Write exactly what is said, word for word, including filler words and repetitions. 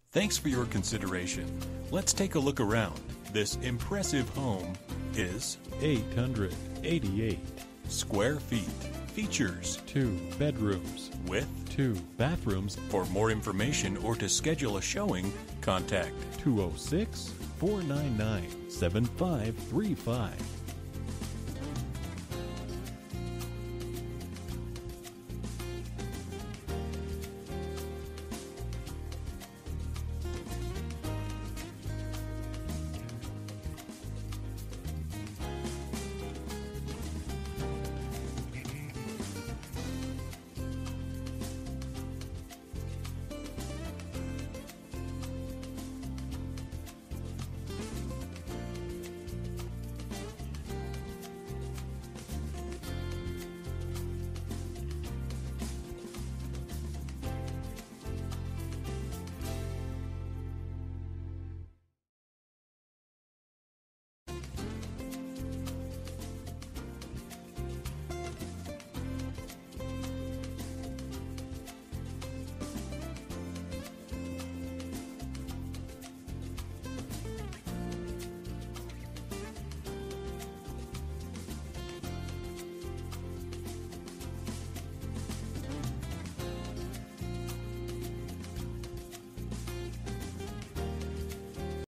Thanks for your consideration. Let's take a look around. This impressive home is eight hundred eighty-eight square feet. Features two bedrooms with two bathrooms. For more information or to schedule a showing, contact two oh six, four nine nine, seven five three five.